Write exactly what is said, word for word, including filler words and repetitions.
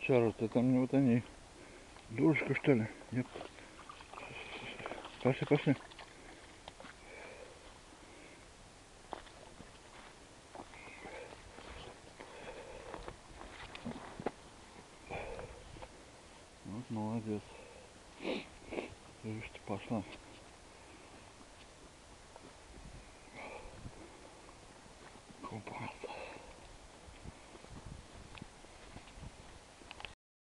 Чару, ты там не вот они. Дурочка, что ли? Нет. Пошли, пошли. Вот молодец. Видишь, ты пошла.